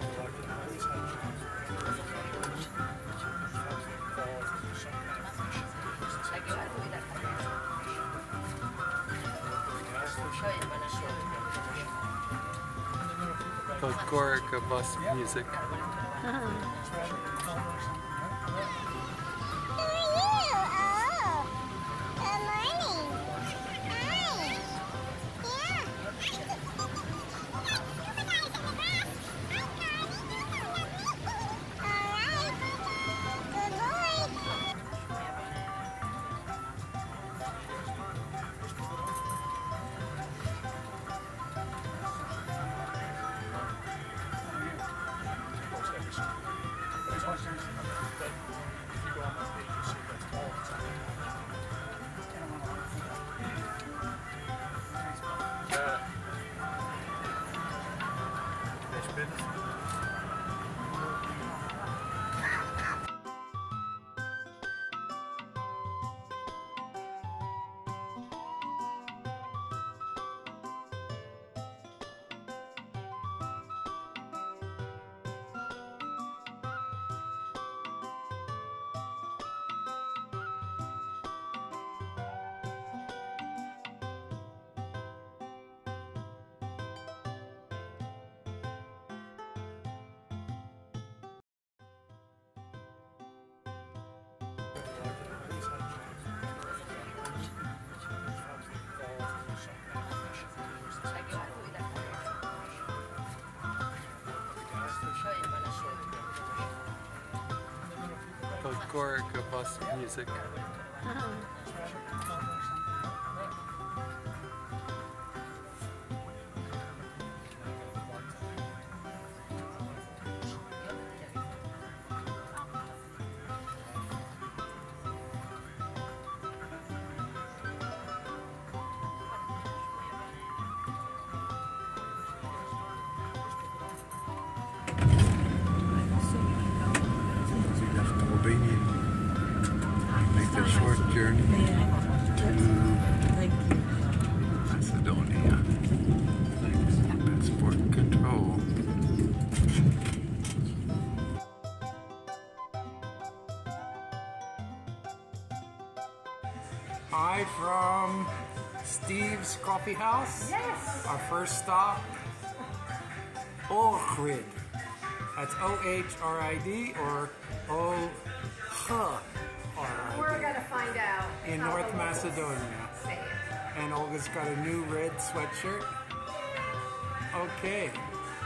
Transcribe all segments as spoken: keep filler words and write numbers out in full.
Gorka bus music. Gorka bus music. Make a short journey to Macedonia. Passport control. Hi from Steve's Coffee House. Yes. Our first stop, Ohrid. That's O H R I D or O H R I D. We're gonna find out in North Macedonia. Say it. And Olga's got a new red sweatshirt. Okay.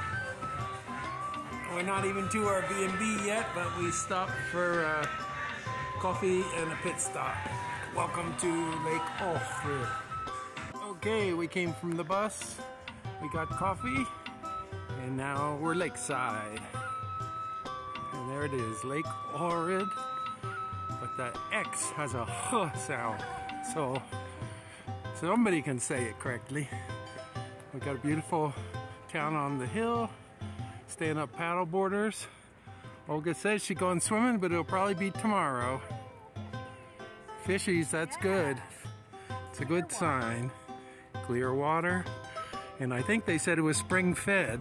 We're not even to our B and B yet, but we stopped for uh, coffee and a pit stop. Welcome to Lake Ohrid. Okay, we came from the bus. We got coffee. And now we're lakeside. And there it is, Lake Ohrid. But that X has a H sound. So somebody can say it correctly. We got a beautiful town on the hill. Staying up paddle boarders. Olga says she's going swimming, but it'll probably be tomorrow. Fishies, that's good. It's a good sign. Clear water. And I think they said it was spring fed.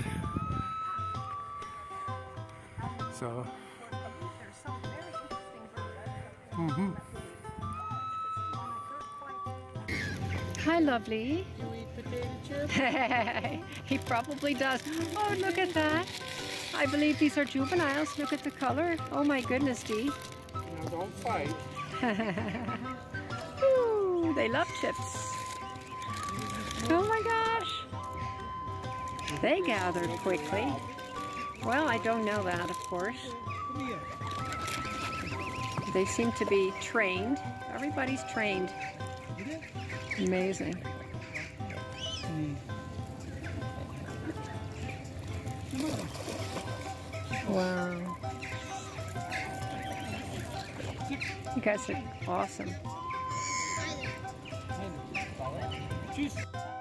So. Mm-hmm. Hi, lovely. You eat potato chips? He probably does. Oh, look at that. I believe these are juveniles. Look at the color. Oh my goodness, Dee. Now don't fight. Ooh, they love chips. Oh my gosh. They gathered quickly. Well, I don't know that, of course. They seem to be trained. Everybody's trained. Amazing. Wow. You guys are awesome. Cheers.